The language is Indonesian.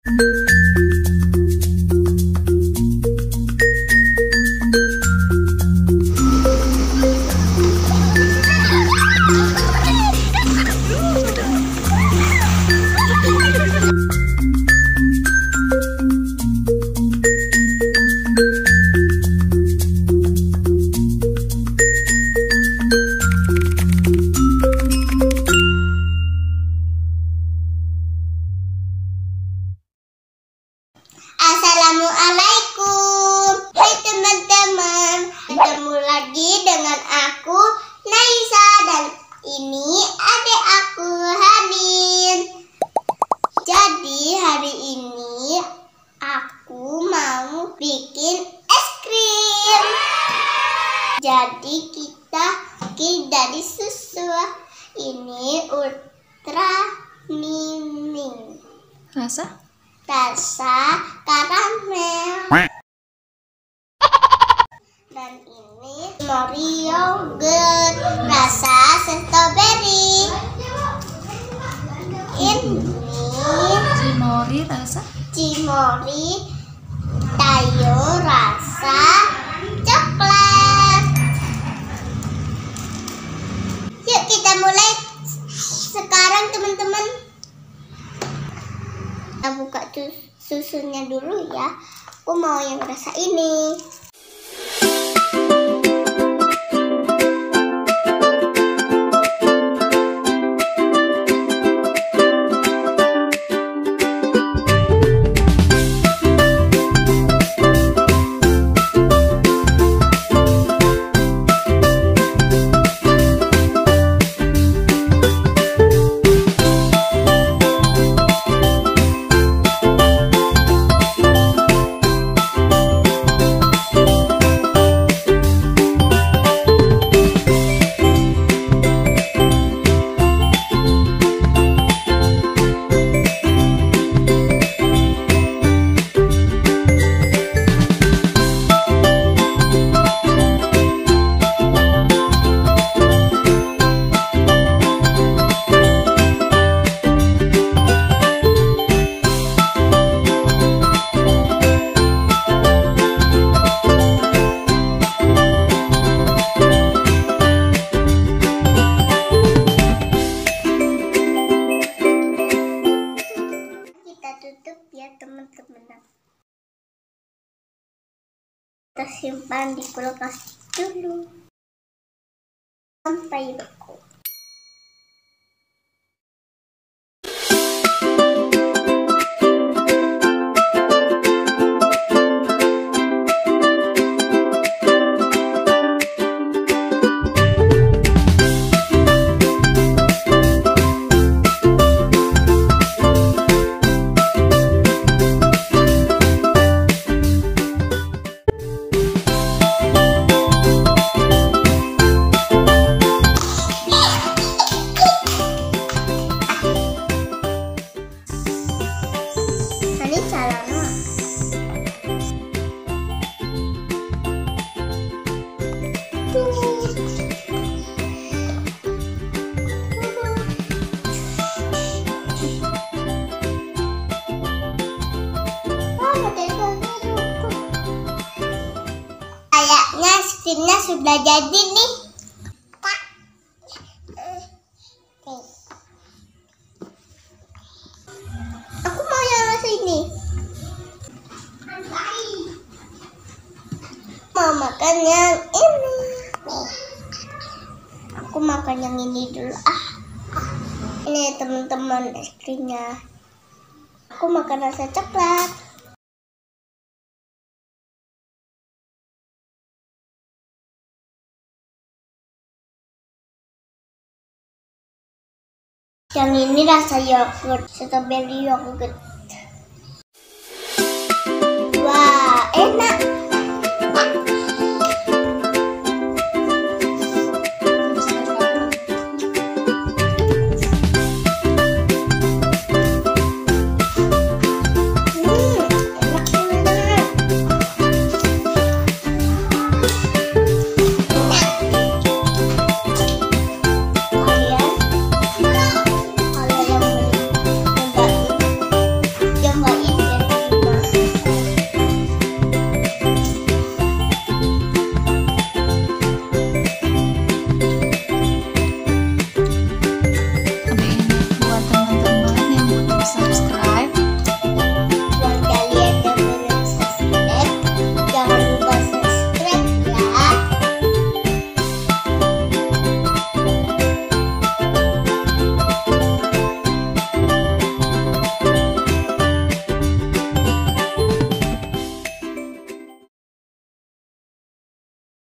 Assalamualaikum. Hai teman-teman, ketemu lagi dengan aku Naisa dan ini adik aku Hanin. Jadi hari ini aku mau bikin es krim. Jadi kita bikin dari susu. Ini ultra mini. Rasa karamel. Dan ini Mori yogurt rasa strawberry. Ini Cimori rasa Cimori Tayo rasa coklat. Yuk kita mulai sekarang teman-teman. Kita buka susunya dulu ya. Aku mau yang rasa ini. Tutup ya teman-teman. Kita simpan di kulkas dulu sampai beku. Ini caranya. Kayaknya skinnya sudah jadi nih. Aku mau yang rasa ini. Mau makan yang ini. Aku makan yang ini dulu. Ini teman-teman es krimnya. Aku makan rasa coklat. Yang ini rasa yogurt, strawberry yogurt.